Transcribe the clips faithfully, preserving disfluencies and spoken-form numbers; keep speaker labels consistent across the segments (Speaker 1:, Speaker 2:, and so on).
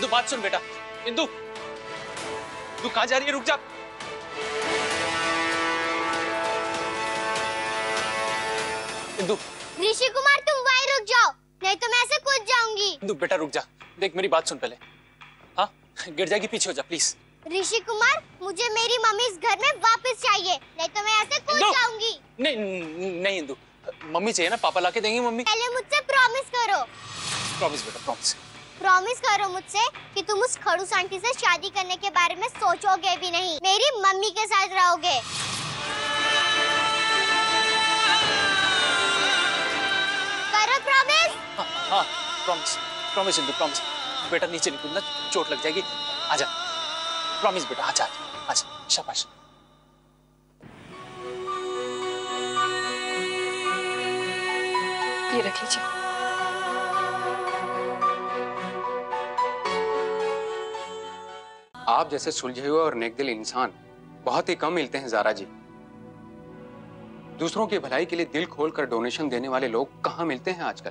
Speaker 1: इंदु बात सुन बेटा। इंदु, तू कहाँ जा रही है? रुक जा। इंदु।
Speaker 2: ऋषि कुमार तुम वहीं रुक जाओ, नहीं तो मैं ऐसे कूद जाऊंगी।
Speaker 1: इंदु बेटा रुक जा, देख मेरी बात सुन पहले। हाँ गिर जाएगी, पीछे हो जा प्लीज।
Speaker 2: ऋषि कुमार मुझे मेरी मम्मी इस घर में वापस चाहिए, नहीं तो मैं ऐसे कूद जाऊंगी।
Speaker 1: नहीं नहीं इंदु, मम्मी चाहिए ना, पापा लाके देंगे मम्मी।
Speaker 2: पहले मुझसे प्रॉमिस करो।
Speaker 1: प्रॉमिस बेटा, प्रॉमिस।
Speaker 2: प्रॉमिस करो मुझसे कि तुम उस खड़ूस आंटी से शादी करने के बारे में सोचोगे भी नहीं, मेरी मम्मी के साथ रहोगे। करो प्रॉमिस।
Speaker 1: हाँ हाँ प्रॉमिस, प्रॉमिस इंदु, प्रॉमिस। बेटा नीचे नहीं कूदना, चोट लग जाएगी। आजा, प्रॉमिस बेटा, आजा आजा, शाबाश।
Speaker 3: ये रख लीजिए।
Speaker 4: आप जैसे सुलझे हुए और नेकदिल इंसान बहुत ही कम मिलते हैं ज़ारा जी। दूसरों की भलाई के लिए दिल खोलकर डोनेशन देने वाले लोग कहां मिलते हैं आजकल।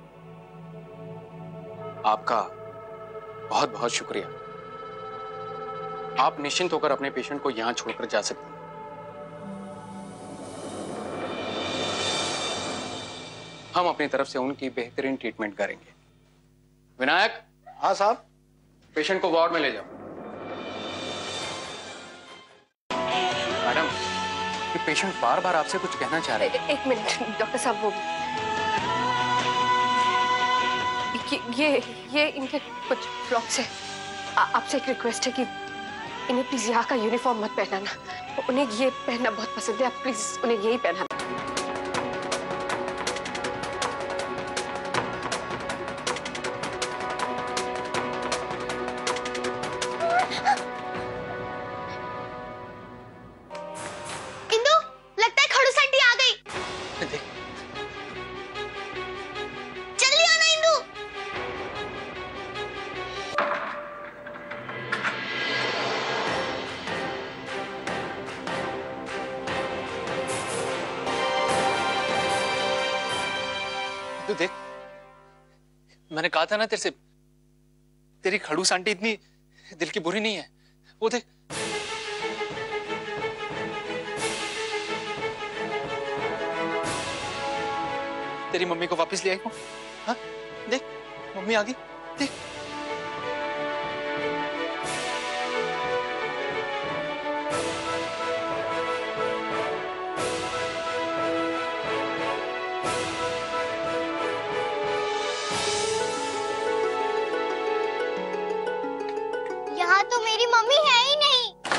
Speaker 4: आपका बहुत बहुत शुक्रिया। आप निश्चिंत होकर अपने पेशेंट को यहां छोड़कर जा सकते हैं। हम अपनी तरफ से उनकी बेहतरीन ट्रीटमेंट करेंगे। विनायक।
Speaker 5: हाँ साहब।
Speaker 4: पेशेंट को वार्ड में ले जाओ। मैडम, ये पेशेंट बार बार आपसे कुछ कहना चाह रहे हैं।
Speaker 3: एक मिनट डॉक्टर साहब, वो ये ये ये इनके कुछ फ्लॉक्स है। आपसे एक रिक्वेस्ट है कि इन्हें प्लीज यहाँ का यूनिफॉर्म मत पहनाना। उन्हें ये पहनना बहुत पसंद है, आप प्लीज उन्हें यही पहनाना।
Speaker 2: इंदु, लगता है खड़ूस आंटी आ गई। जल्दी आना इंदु।
Speaker 1: तू देख, मैंने कहा था ना तेरे से, तेरी खड़ूस आंटी इतनी दिल की बुरी नहीं है। वो देख, तेरी मम्मी को वापस ले आई हूं। हाँ देख, मम्मी आ गई, देख।
Speaker 2: यहाँ तो मेरी मम्मी है ही नहीं।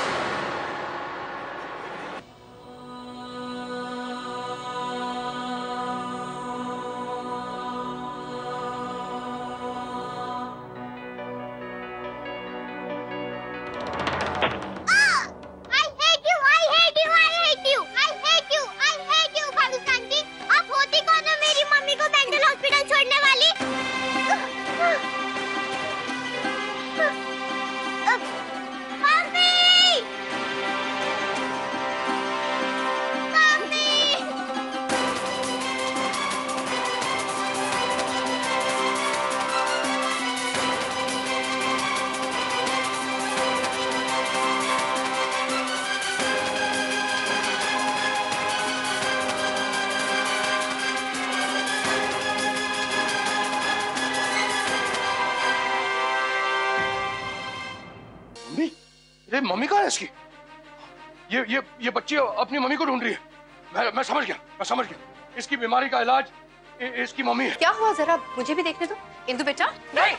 Speaker 5: मम्मी कहाँ है इसकी? ये ये ये बच्ची अपनी मम्मी को ढूंढ रही है। मैं मैं समझ गया, मैं समझ गया। इसकी बीमारी का इलाज इ, इसकी मम्मी है।
Speaker 3: क्या हुआ, जरा मुझे भी देखने दो। इंदु बेटा।
Speaker 5: नहीं।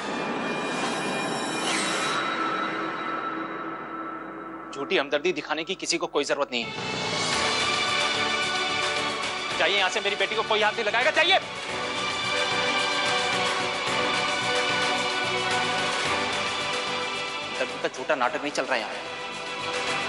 Speaker 1: झूठी हमदर्दी दिखाने की किसी को कोई जरूरत नहीं है। चाहिए यहां से मेरी बेटी को कोई हाथ नहीं लगाएगा, चाहिए। तक झूठा नाटक नहीं चल रहा है यहाँ।